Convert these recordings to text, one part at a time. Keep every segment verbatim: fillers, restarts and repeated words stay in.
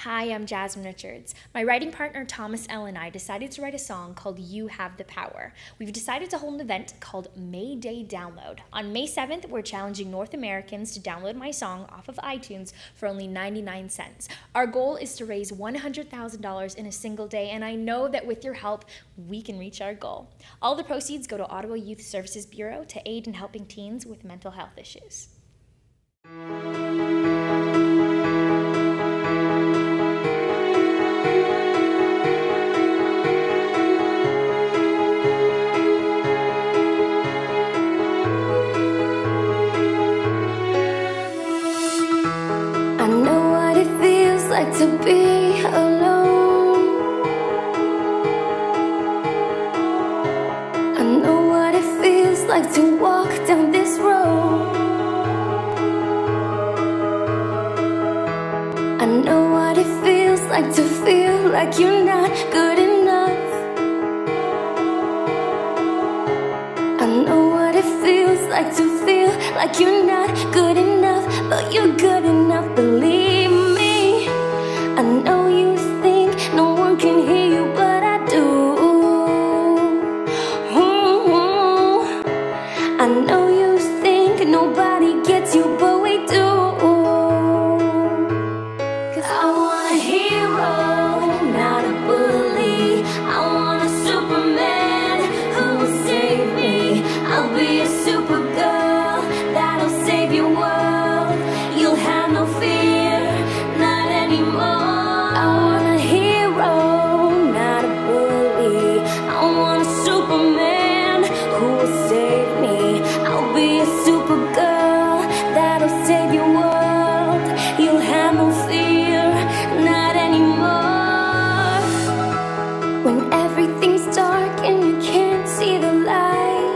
Hi, I'm Jasmine Richards. My writing partner Thomas L and I decided to write a song called You Have the Power. We've decided to hold an event called May Day Download. On May seventh, we're challenging North Americans to download my song off of iTunes for only ninety-nine cents. Our goal is to raise one hundred thousand dollars in a single day, and I know that with your help, we can reach our goal. All the proceeds go to Ottawa Youth Services Bureau to aid in helping teens with mental health issues. I know what it feels like to be alone. I know what it feels like to walk down this road. I know what it feels like to feel like you're not good enough. I know what it feels like to feel like you're not good enough, but you're good enough, believe me. I know you think no one can hear you, but I do. Ooh, I know you think nobody gets you, but we do. 'Cause I want a hero, not a bully. I want a Superman who will save me. I'll be a Supergirl that'll save your world. You'll have no fear, not anymore. I want a hero, not a bully. I want a Superman who will save me. I'll be a Supergirl that'll save your world. You'll have no fear, not anymore. When everything's dark and you can't see the light,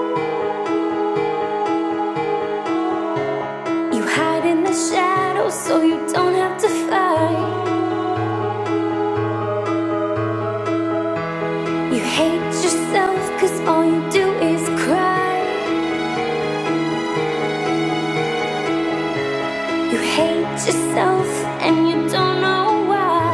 you hide in the shadows so you don't have to fight. You hate yourself 'cause all you do is cry. You hate yourself and you don't know why.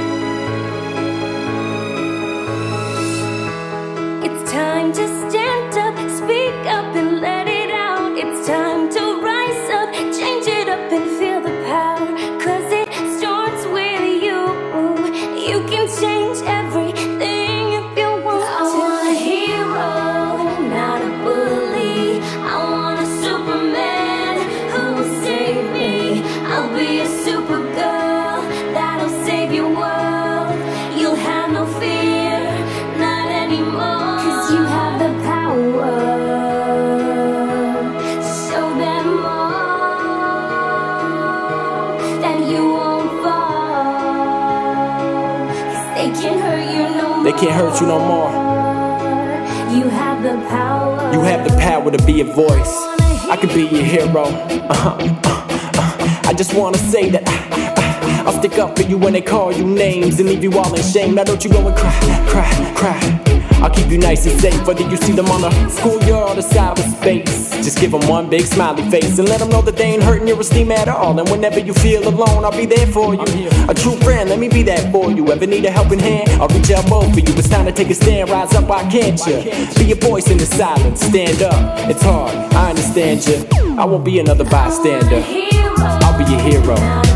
It's time to stand up, speak up and let it out. It's time to rise up, change it up and feel the power. 'Cause it starts with you. You can change everything if you want to. I want a hero, not a bully. I want a Superman who will save me. I'll be a Supergirl that'll save your world. You'll have no fear, not anymore. 'Cause you have the power to show them all that you won't fall. 'Cause they can't hurt you no more. They can't hurt you no more. You have the power. You have the power to be a voice. I could be your hero. Uh-huh. Uh-huh. I just wanna say that I, I, I'll stick up for you when they call you names and leave you all in shame. Now don't you go and cry, cry, cry. I'll keep you nice and safe, whether you see them on the schoolyard or the cyberspace. Just give them one big smiley face and let them know that they ain't hurting your esteem at all. And whenever you feel alone, I'll be there for you. A true friend, let me be that for you. Ever need a helping hand, I'll reach out both for you. It's time to take a stand, rise up, why can't you? Be a voice in the silence, stand up. It's hard, I understand you. I won't be another bystander. I'll be your hero.